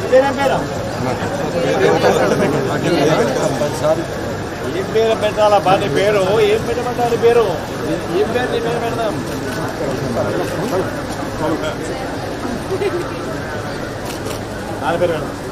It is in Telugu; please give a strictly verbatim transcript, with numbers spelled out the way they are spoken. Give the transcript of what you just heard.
ఏం పేరు పెట్టాలా బాగా పేరు ఏం పెట్టమంటారు పేరు ఏం పేరు నీ పేరు పెడదాం నా పేరు పెడదాం